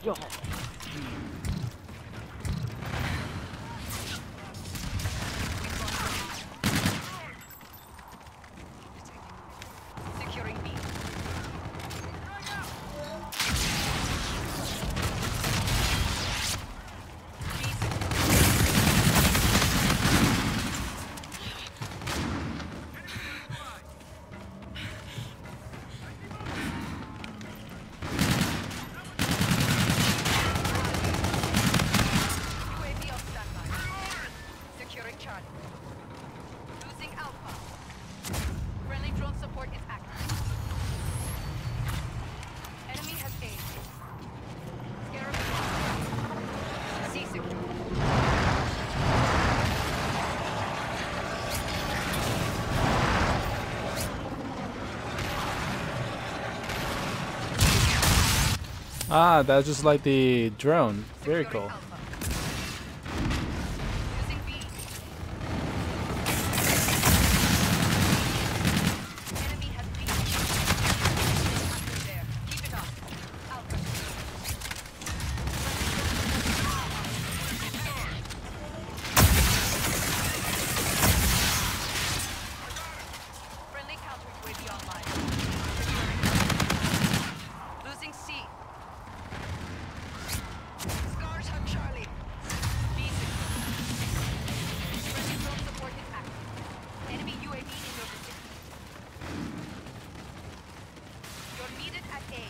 Yo. Securing B. UAV on standby. Securing Charlie. Losing Alpha. Friendly drone support is active. Enemy has A. Scarab C secure. Ah, that's just like the drone. Very Securing cool. Alpha. Losing B. Enemy has B. Active there. Keep it up. Alpha. Friendly counter UAV online. Losing C. Scars on Charlie. B secure. Friendly drone support is active. Enemy UAV in your vicinity. You're needed at A.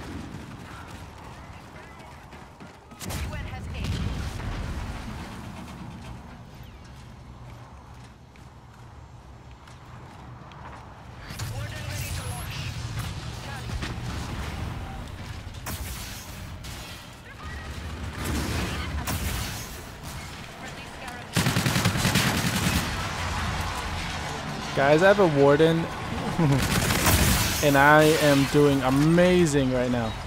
UN has A. Warden ready to launch. Charlie. Needed at B. Friendly Scarab. Guys, I have a warden and I am doing amazing right now.